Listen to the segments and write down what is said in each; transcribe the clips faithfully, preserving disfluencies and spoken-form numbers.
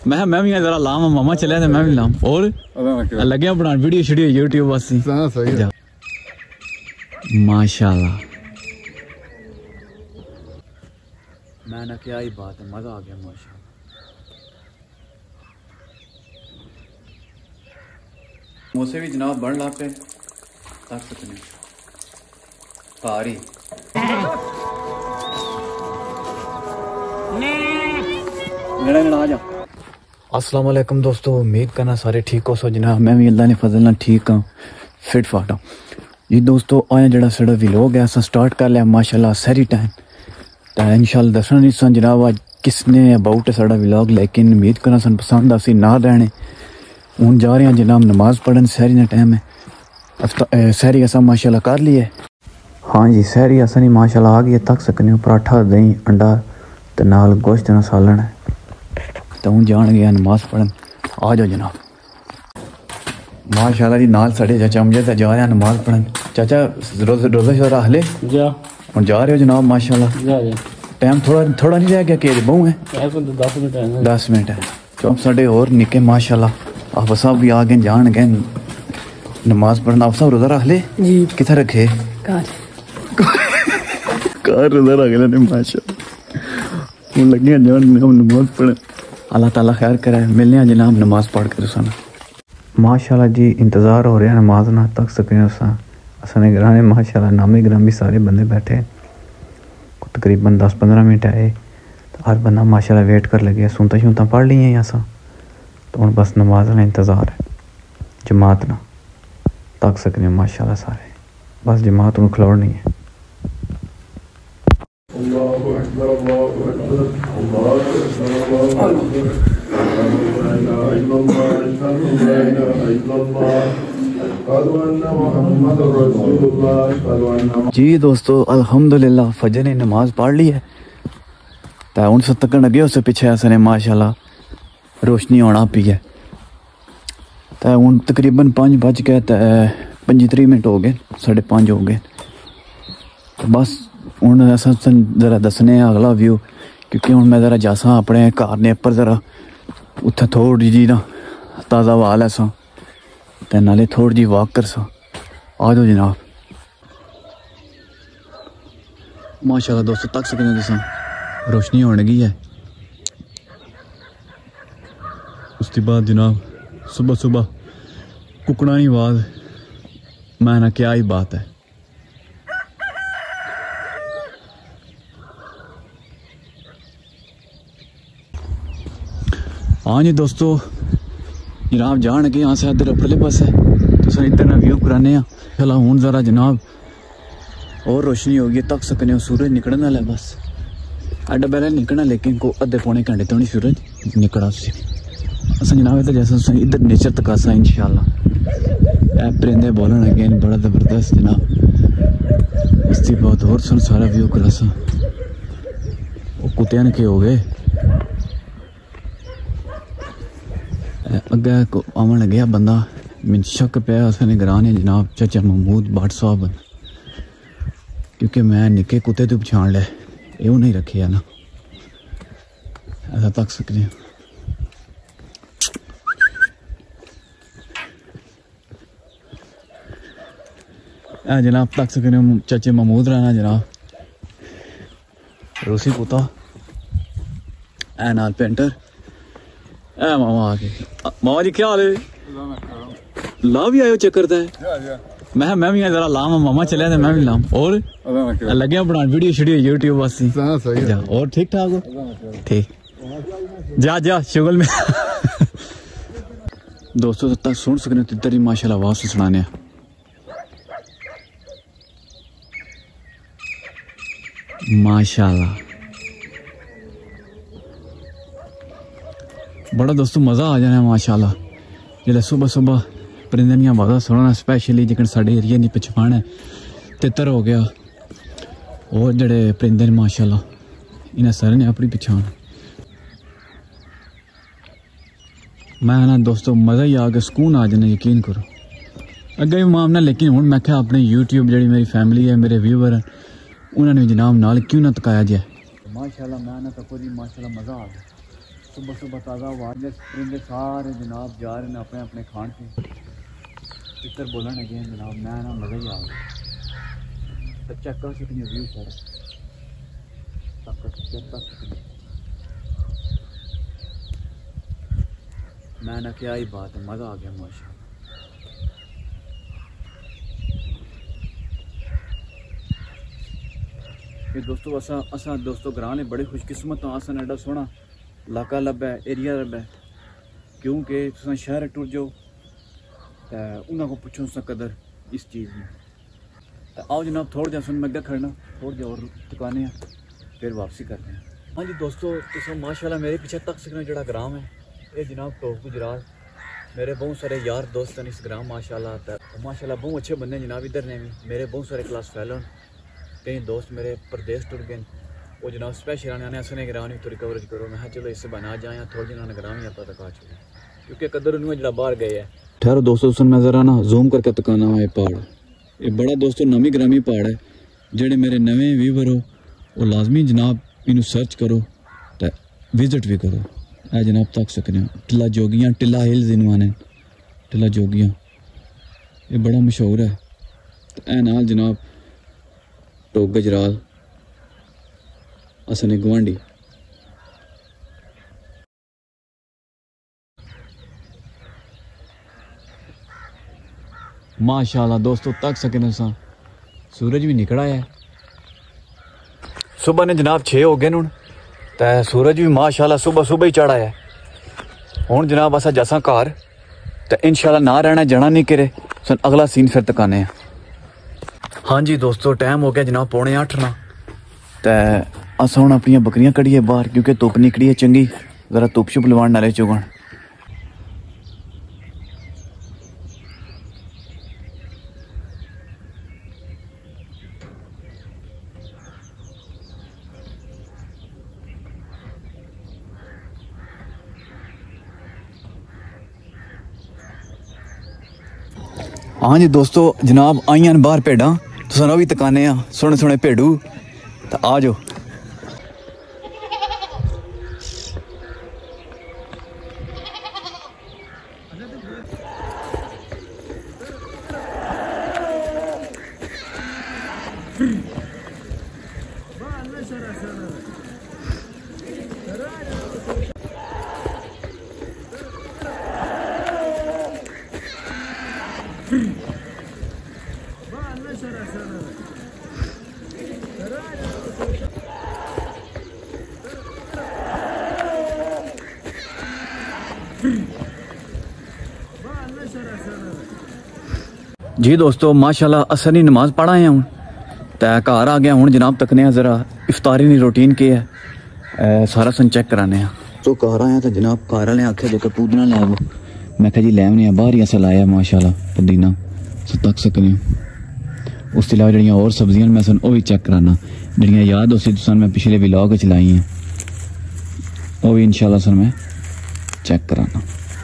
मैं मैं भी जरा लाम मामा चलिया मैं भी लाम और लगे बना वीडियो शीडियो यूट्यूब बस माशाल्लाह। मैं ना क्या ही बात है, मजा आ गया माशाल्लाह। समोसे भी जनाब बन ला पे तक सकने कारी मेरा आ जा। अस्सलाम वालेकुम दोस्तों, उम्मीद करना सारे ठीक हो सो जनाब। मैं भी अल्लाह ने फजल ना ठीक हाँ, फिट फाट हाँ जी दोस्तों। आया जड़ा साढ़ा व्लॉग है असा स्टार्ट कर लिया माशाल्लाह सारी टाइम तो इंशाल्लाह दसना नहीं सन जनाब आज किसने अबाउट है साढ़ा व्लॉग, लेकिन उम्मीद करना सन पसंद आसी ना रहने। हूँ जा रहे हैं जनाब नमाज पढ़न, सहरी का टाइम है। सहरी असा माशाल्लाह कर ली है। हाँ जी सहरी असा नहीं माशाल्लाह आ गई है, तक सकने पराठा दही अंडा तो नाल गोश्त ना सालन है तो हूँ जान गया नमाज पढ़न। आ जाओ जनाब माशाल्लाह जी नाल साढ़े चाचा मुझे तो जा रहे हैं नमाज पढ़न। चाचा रोज रोजा शोजा हले हूँ जा रहे हो जनाब माशाल्लाह। टाइम थोड़ा थोड़ा नहीं रह गया कि बहु है दस मिनट है तो साढ़े और निके माशाल्लाह। आप सब भी आ गए जान गए नमाज पढ़ना। आप सब रोजा रख ले जी? कितना रखे कार रोजा रख ले माशाल्लाह। लगे जान नमाज पढ़। अल्लाह ताला खैर करे, मिलने हैं जनाब नमाज पढ़ कर सन माशाल्लाह जी। इंतज़ार हो रहा है नमाज ना तक सकें असने ग्राने माशाल्लाह। नामे ग्राम भी सारे बंदे बैठे तकरीबन दस पंद्रह मिनट आए तो हर बंदा माशाल्लाह वेट कर लगे। सुनता शुनता पढ़ ली हैं असा तो हूँ बस नमाज का इंतज़ार है। जमात ना तक सकने माशाल्लाह सारे, बस जमात में खिलौड़नी है। जी दोस्तों अल्हम्दुलिल्लाह फजर ने नमाज पढ़ ली है तो हूँ सब तक लगे उससे पीछे असने माशाल्लाह रोशनी आना पी है तो हूँ तकरीबन पाँच बज गए तो पंजी त्री मिनट हो गए, साढ़े पाँच हो गए तो बस हूँ अस जरा दसने अगला व्यू क्योंकि हूँ मैं जरा जासा अपने घर ने उपर जरा उत्थे थोड़ी जी ना ताज़ा हवा लै सा ते नाले थोड़ी जी वॉक कर सा। आ जाओ जनाब माशाल्लाह दोस्तों तक सकने तुसा रोशनी होने लगी है। उसके बाद जनाब सुबह सुबह कुकड़ा की आवाज़, मैं ना क्या ही बात है। हाँ जी दोस्तों जनाब जान के यहाँ से इधर अपरले पास है तो इधर ना व्यू कराने चला। हूँ ज़रा जनाब और रोशनी होगी तक सकने हो सूरज निकलने वाला है। बस एडा पहले निकलना लेकिन को अद्धे पौने घंटे तो नहीं सूरज निकला अस जनाब तो जैसा इधर नेचर तक आसा इंशाल्लाह। परिंदे बोलन लगे बड़ा ज़बरदस्त जनाब। उसकी बहुत और सुन सारा व्यू करासा वो कुत्तिया ने के हो गए अगे को आवन लगे बंदा मिन शक पे असने ग्राने जनाब चाचा महमूद भट्ट साहब क्योंकि मैं निके कुत्ते तो पछाण ले ये नहीं रखे है ना ऐसा तक सकते हैं जनाब तक सकते चाचे महमूद रहना जनाब रूसी कुत्ता ए नाल पेंटर ए मामा आके मामा जी क्या हाल है? ला भी आयो चक्कर है मैं मैं भी जरा लाम मामा चलिया मैं भी लाम और लगे बना वीडियो शीडियो यूट्यूब बस और ठीक ठाक हो? ठीक जा जा शुगल में दोस्तों तक सुन सकने इधर ही माशाल्लाह आवाज सुनाने माशाल्लाह। बड़ा दोस्तों मज़ा आ जाना माशाल्लाह जिसले सुबह सुबह परिंदे दी आवाज़ां सुनना स्पैशली जिकन साढ़े एरिया की पछाण है। तितर हो गया और जड़े परिंदे ने माशाल्लाह इन्हें सारे ने अपनी पछाण। मैं ना दोस्तों मज़ा ही आ गया, सुकून आ जाना यकीन करो। अगे भी मामना लेकिन हूँ मैं क्या अपने यूट्यूब जी मेरी फैमिली है मेरे व्यूवर हैं उन्होंने जनाब नाल क्यों ना तकाया जाए माशाल्लाह। मैं ना तो पूरी माशाल्लाह मज़ा आ गया। सुबह सुबह ताज़ा हुआ परिंदे सारे जनाब जा रहे हैं अपने अपने खान पे। तितर बोलन लगे जनाब, मैं ना मज़ा ही आ गया। तो चेक कर सकते व्यू सारा मैं ना क्या ही बात है, मज़ा आ गया माशा। ये दोस्तों असा असा दोस्तों ग्रां ने बड़े खुशकिस्मत हाँ, असा एडा सोहना इलाका लब्भा है, एरिया लब्भा है। क्योंकि तुम शहर टुर जाओ तो उन्होंने को पुछो सा कदर इस चीज़ में। तो आओ जनाब थोड़ा जा सुन मैं अगर खड़ना थोड़ा जा और दुकाने फिर वापसी करते हैं। हाँ जी दोस्तों, तुम माशाल्लाह मेरे पीछे तक सकते जो ग्राम है ये जनाब टोक गुजरात। मेरे बहुत सारे यार दोस्त हैं इस ग्राम माशाल्लाह। माशाल्लाह बहुत अच्छे बंदे जनाब इधर ने भी। मेरे बहुत सारे क्लास फेलो कई दोस्त मेरे प्रदेश टुर गए वो जनाब स्पेशल आने आने असने ग्राम तो रिकवरेज करो। मैं चलो इससे बना जाए थोड़ी दिन ग्राम ही पता तक आ चुके क्योंकि कदर उन्होंने जरा बाहर गए है। ठहरो दोस्तों सुन मैं ज़रा ना जूम करके तकाना हुआ ये पहाड़। ये बड़ा दोस्तों नमी ग्रामी पहाड़ है। जेडे मेरे नवे व्यूवर हो वो लाजमी जनाब इनू सर्च करो तो विजिट भी करो। है जनाब तक सकने टिला जोगियाँ, टिला हिल्स इनू आने टिला जोगियाँ, ये बड़ा मशहूर है। तो ए नाल जनाब टोक गुजराल असने गुआंढी। माशाल्लाह दोस्तों तक सके सा सूरज भी निकला है। सुबह ने जनाब छे हो गए हूँ तो सूरज भी माशाल्लाह सुबह सुबह ही चढ़ा है। हूँ जनाब असा जसा घर तो इंशाल्लाह ना रहना जाना नहीं करे सन अगला सीन फिर तकाने। हाँ जी दोस्तों टाइम हो गया जनाब पौने अठ ना। तो अस हूँ अपन बकरियां कढ़िए बाहर क्योंकि धुप निकली है चंगी, जरा धुप शुप लवाण नाले चुगन। हाँ जी दोस्तों जनाब आईया बाहर भेड़ा तुम भी तकाने सोने सोने भेड़ू तो आ जाओ। जी दोस्तों माशाल्लाह असर नमाज पढ़ा है हूँ तो घर आ गया हूँ जनाब तकने ज़रा इफ्तारी नी रूटीन के है ए, सारा सन चेक कराने तो घर आया तो जनाब घर वाले आखे जेकर पुदीना लै वो मैं जी लैने बाहर ही असा लाया माशाल्लाह पुदीना तक सकने। उस अलावा जड़ियाँ और सब्जियां मैं सन वो भी चेक कराना जड़ियाँ याद उसी तुम मैं पिछले व्लॉग च लाई हैं वो भी इंशाल्लाह सन मैं चेक कराना।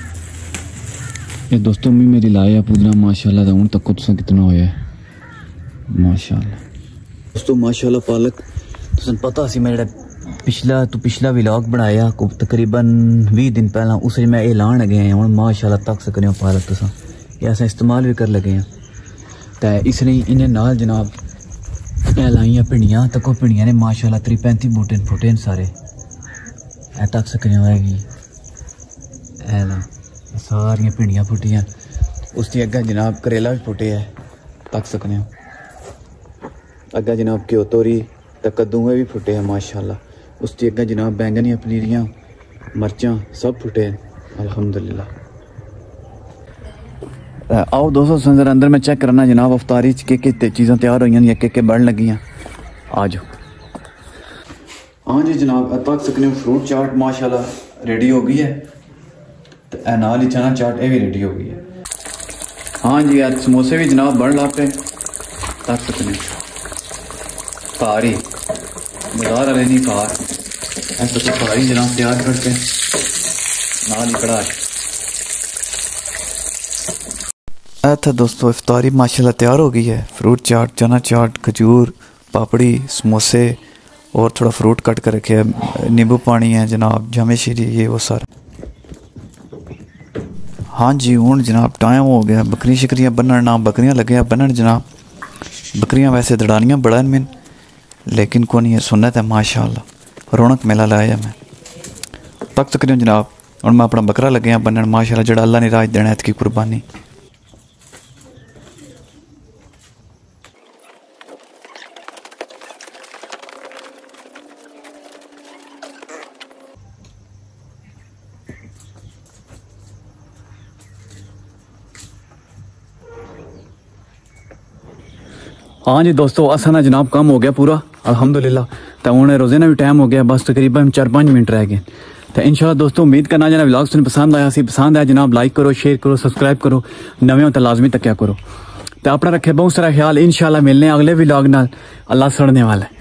ये दोस्तों मी मेरी लाया पुदीना माशाल्लाह हूँ तक तुसा कितना होया है माशाल्लाह। दोस्तों माशाल्लाह पालक तुसन पता सी मैं पिछला तो पिछला व्लॉग बनाया को तकरीबन बीस दिन पहला उस मैं ऐलान लगे हैं हूँ माशाल्लाह तक सकने हो पालक तुसा ये अस इस्तेमाल भी कर लगे हैं। तो इसलिए इन्हें नाल जनाब लाइया भिंडियाँ तको भिंडियाँ ने माशाल्लाह त्री पैंती बूटे फुटे सारे ए तक सकने होएगी ए ला सारियां भिंडियाँ फुटियाँ। उसकी अग्गा जनाब करेला भी फुटे है तक सकने हो। अग्गा जनाब घ्यो तोरी तो कद्दूए भी फुटे हैं माशाल्लाह। उसकी अग्गा जनाब बैंगनियाँ पनीरियाँ मर्चां सब फुटे हैं अल्हम्दुलिल्लाह। आओ दोस्तों संजर अंदर मैं चेक करना जनाब अफ्तारी के के चीज़ां तैयार हुई या के के बढ़न लगियाँ आ जाओ। हाँ जी जनाब तक सकने हो फ्रूट चाट माशाल्लाह रेडी हो गई है तो नाल ही चना चाट ये भी रेडी हो गई है। हाँ जी यार समोसे भी जनाब बन ला पे तक सकने खारी बाजार वाले नहीं खार ऐसा तो खारी जनाब तैयार करके नाल ही कढ़ा। था दोस्तों इफ्तारी माशाल्लाह तैयार हो गई है। फ्रूट चाट, चना चाट, खजूर, पापड़ी, समोसे और थोड़ा फ्रूट कट कर रखे है, नींबू पानी है जनाब, जामे शीरी, ये वो सारा। हाँ जी हूँ जनाब टाइम हो गया बकरी शकरियाँ बनन, ना बकरियाँ लगे बनन जनाब। बकरियाँ वैसे दड़ानियाँ बड़ा मिन, लेकिन को नहीं है सुन्नत है माशाअल्लाह। रौनक मेला लाया मैं तक तकरीबन जनाब। और मैं अपना बकरा लगे बनन माशाअल्लाह, जड़ा अल्लाह ने राज देना है इसकी कुर्बानी। हाँ जी दोस्तों असा ना जनाब काम हो गया पूरा अल्हम्दुलिल्लाह। तो हूँ रोजे ना भी टाइम हो गया, बस तकरीबन चार पाँच मिनट रह गए। तो इंशाल्लाह दोस्तों उम्मीद करना जना व्लॉग तुम पसंद आया सी पसंद आया जनाब लाइक करो, शेयर करो, सब्सक्राइब करो, नवे हो तो लाजमी तक्या करो। तो अपना रखे बहुत सारा ख्याल, इंशाल्लाह मिलने अगले व्लॉग नाल। अल्लाह सुनने वाला है।